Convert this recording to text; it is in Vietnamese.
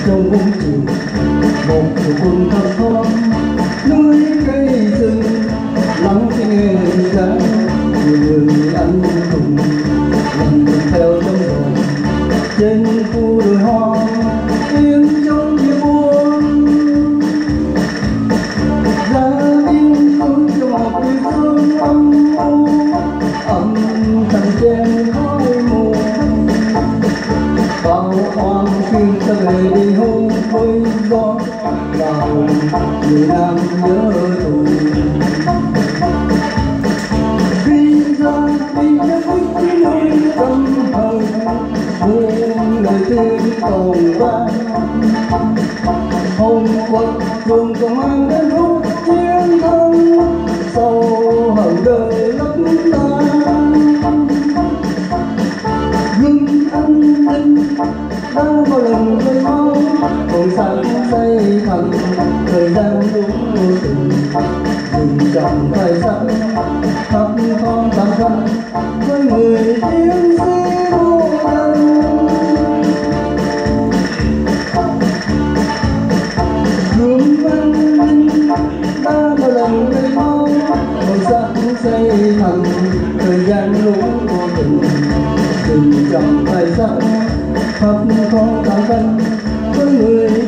trong bóng chiều một chiều quân thấp thoáng núi cây rừng lắng nghe giá nhiều người anh cùng lần lần theo trong lòng trên khu đồi hoa yên trong đêm buông ra yên không cho một địa phương âm u âm thầm chen khói mù bao oan khuyên ta về đi hôn với gió vào người nam nhớ thù khi ra đi nhớ với nơi tâm hồn buông lời tiếng cầu vang hồn quật thường còn mang đến lúc chiến thắng sau hận đời lấp tan nhưng anh tin đã bao lần rơi máu còn sáng say thầm thời gian đúng vô tình dừng chẳng phải sẵn khắp con tàn khăn với người chiến sĩ vô danh hương văn minh đã bao lần rơi máu còn sáng say thầm thời gian đúng vô tình dừng chẳng phải sẵn khắp con tàn khăn với người